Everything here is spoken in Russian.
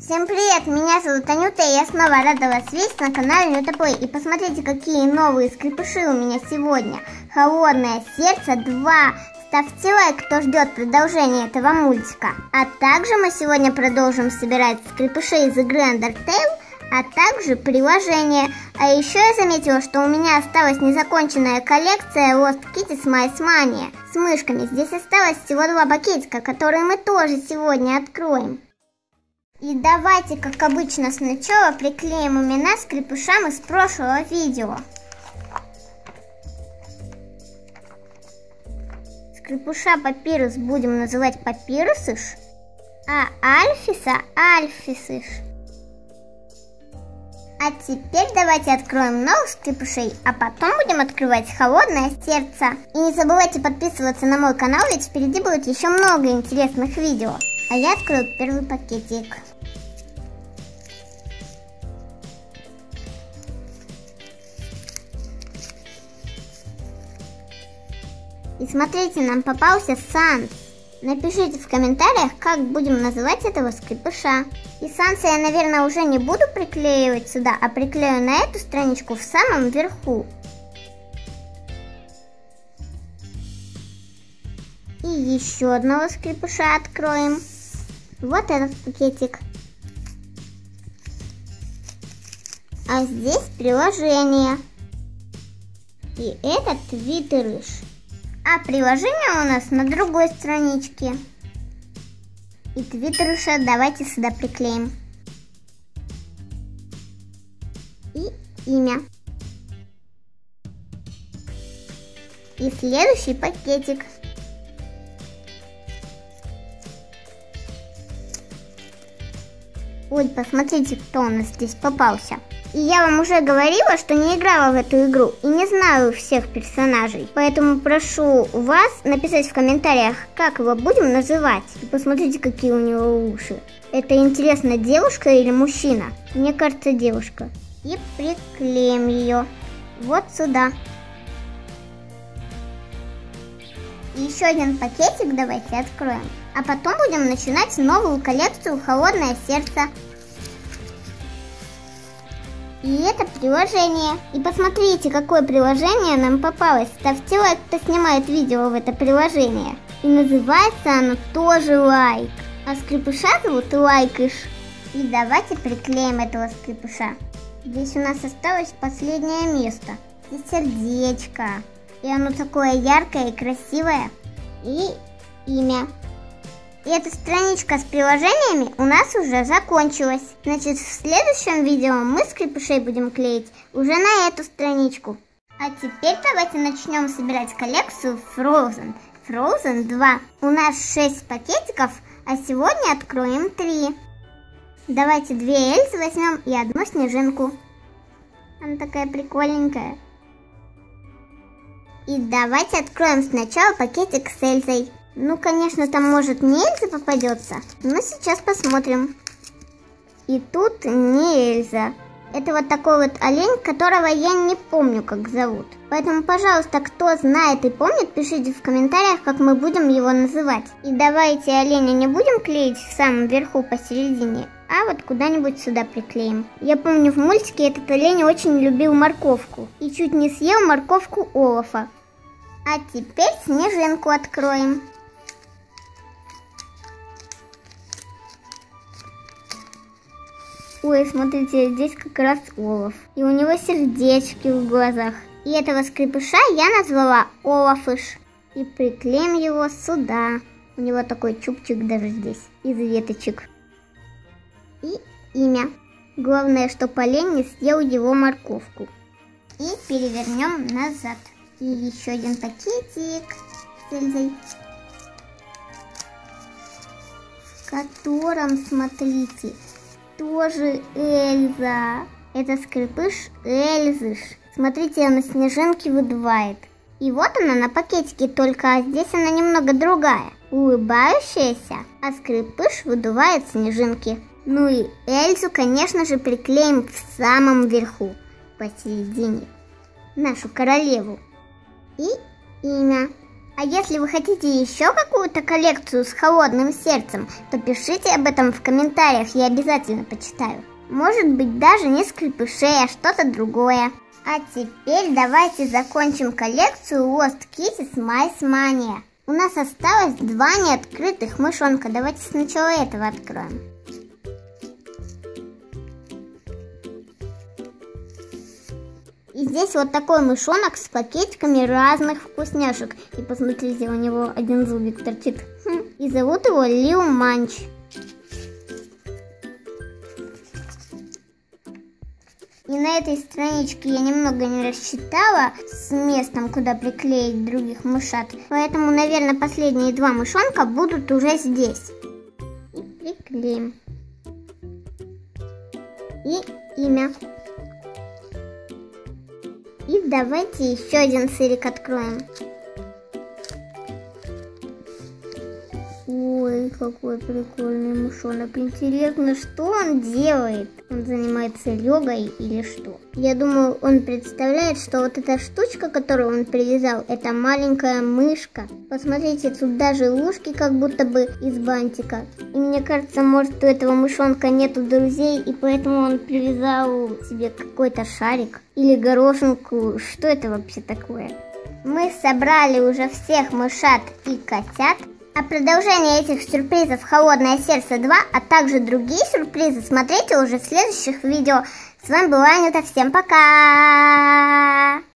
Всем привет, меня зовут Анюта, и я снова рада вас видеть на канале Анюта Плей. И посмотрите, какие новые скрепыши у меня сегодня. Холодное сердце 2. Ставьте лайк, кто ждет продолжения этого мультика. А также мы сегодня продолжим собирать скрепыши из игры Undertale, а также приложение. А еще я заметила, что у меня осталась незаконченная коллекция Lost Kitties Mice Mania с мышками. Здесь осталось всего 2 пакетика, которые мы тоже сегодня откроем. И давайте, как обычно, сначала приклеим имена скрепышам из прошлого видео. Скрепыша Папирус будем называть Папирусыш, а Альфиса Альфисыш. А теперь давайте откроем новых скрепышей, а потом будем открывать холодное сердце. И не забывайте подписываться на мой канал, ведь впереди будет еще много интересных видео. А я открою первый пакетик. И смотрите, нам попался Санс. Напишите в комментариях, как будем называть этого скрепыша. И Санса я, наверное, уже не буду приклеивать сюда, а приклею на эту страничку в самом верху. И еще одного скрепыша откроем. Вот этот пакетик. А здесь приложение. И это Твиттерыш. А приложение у нас на другой страничке. И Твиттерыша давайте сюда приклеим. И имя. И следующий пакетик. Ой, посмотрите, кто у нас здесь попался. И я вам уже говорила, что не играла в эту игру и не знаю всех персонажей. Поэтому прошу вас написать в комментариях, как его будем называть. И посмотрите, какие у него уши. Это интересно, девушка или мужчина? Мне кажется, девушка. И приклеим ее вот сюда. И еще один пакетик давайте откроем. А потом будем начинать новую коллекцию «Холодное сердце». И это приложение. И посмотрите, какое приложение нам попалось. Ставьте лайк, кто снимает видео в это приложение. И называется оно тоже Лайк. А скрепыша зовут Лайкыш. И давайте приклеим этого скрепыша. Здесь у нас осталось последнее место. Здесь сердечко. И оно такое яркое и красивое. И имя. И эта страничка с приложениями у нас уже закончилась. Значит, в следующем видео мы скрепышей будем клеить уже на эту страничку. А теперь давайте начнем собирать коллекцию Frozen. Frozen 2. У нас 6 пакетиков, а сегодня откроем 3. Давайте 2 Эльзы возьмем и 1 снежинку. Она такая прикольненькая. И давайте откроем сначала пакетик с Эльзой. Ну, конечно, там может не Эльза попадется, но сейчас посмотрим. И тут не Эльза. Это вот такой вот олень, которого я не помню, как зовут. Поэтому, пожалуйста, кто знает и помнит, пишите в комментариях, как мы будем его называть. И давайте оленя не будем клеить в самом верху посередине, а вот куда-нибудь сюда приклеим. Я помню, в мультике этот олень очень любил морковку и чуть не съел морковку Олафа. А теперь снежинку откроем. Ой, смотрите, здесь как раз Олаф. И у него сердечки в глазах. И этого скрепыша я назвала Олафыш. И приклеим его сюда. У него такой чубчик даже здесь, из веточек. И имя. Главное, чтобы олень не съел его морковку. И перевернем назад. И еще один пакетик с Эльзой. В котором, смотрите, тоже Эльза. Это скрепыш Эльзыш. Смотрите, она снежинки выдувает. И вот она на пакетике, только здесь она немного другая. Улыбающаяся, а скрепыш выдувает снежинки. Ну и Эльзу, конечно же, приклеим в самом верху, посередине. Нашу королеву. И имя. А если вы хотите еще какую-то коллекцию с холодным сердцем, то пишите об этом в комментариях, я обязательно почитаю. Может быть, даже не скрепышей, а что-то другое. А теперь давайте закончим коллекцию Lost Kitties Mice Mania. У нас осталось 2 неоткрытых мышонка. Давайте сначала этого откроем. И здесь вот такой мышонок с пакетиками разных вкусняшек. И посмотрите, у него один зубик торчит. И зовут его Лил Манч. И на этой страничке я немного не рассчитала с местом, куда приклеить других мышат. Поэтому, наверное, последние 2 мышонка будут уже здесь. И приклеим. И имя. И давайте еще один сырик откроем. Ой, какой прикольный мышонок. Интересно, что он делает? Он занимается йогой или что? Я думаю, он представляет, что вот эта штучка, которую он привязал, это маленькая мышка. Посмотрите, тут даже ушки как будто бы из бантика. И мне кажется, может, у этого мышонка нету друзей, и поэтому он привязал себе какой-то шарик или горошинку. Что это вообще такое? Мы собрали уже всех мышат и котят. А продолжение этих сюрпризов «Холодное сердце 2», а также другие сюрпризы смотрите уже в следующих видео. С вами была Анюта, всем пока!